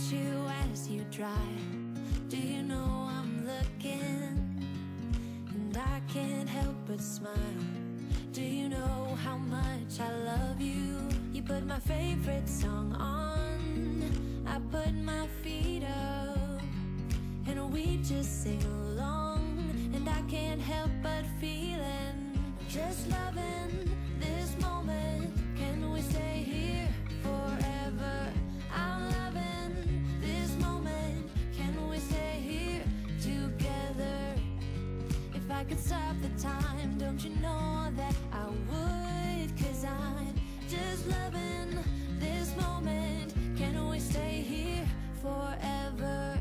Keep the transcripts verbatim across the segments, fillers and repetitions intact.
watch you as you drive. Do you know I'm looking? And I can't help but smile. Do you know how much I love you? You put my favorite song on, I put my feet up, and we just sing along. And I can't help but feeling, just loving this moment. Can we stay here forever? I'm loving this moment. Can we stay here together? If I could stop the time, don't you know that I would? 'Cause I'm just loving this moment. Can we stay here forever?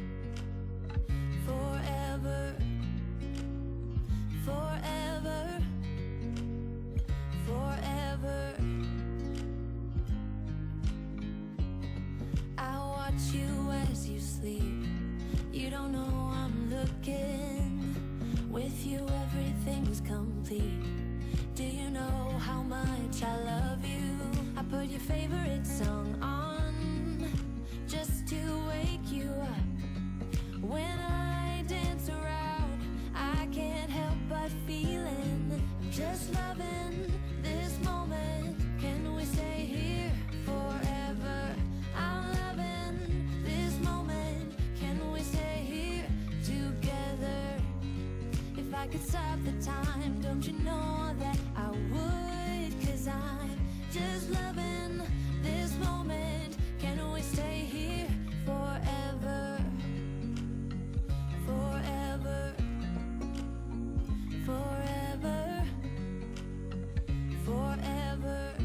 Forever. Forever. Forever. I watch you as you sleep. You don't know I'm looking. With you everything's complete. Do you know how much I love you? I put your favorite song on just to wake you up. When I dance around, I can't help but feeling, I'm just loving this moment. Can we stay here forever? I'm loving this moment. Can we stay here together? If I could stop the time, don't you know that I would? 'Cause I'm just loving this moment. Can we stay here forever? Forever. Forever. Forever.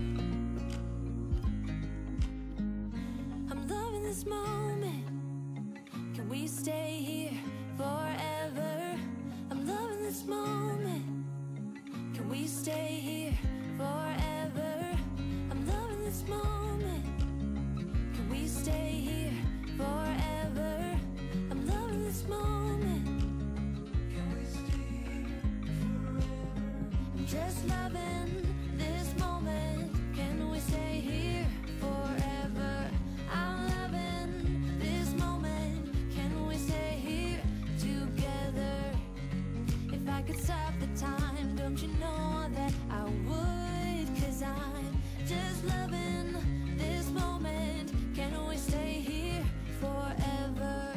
I'm loving this moment. Can we stay here forever? I'm loving this moment. Can we stay here forever? I'm loving this moment. Can we stay here forever? I'm loving this moment. Can we stay here forever? I'm just loving this moment. Can we stay here forever? I'm loving this moment. Can we stay here together? If I could stop the time, don't you know that I would? 'Cause I'm just loving this moment. Can we stay here forever?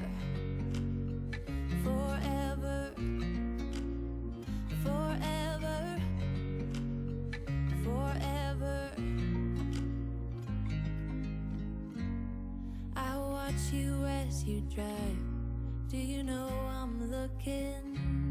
Forever. Forever. Forever. I watch you as you drive. Do you know I'm looking?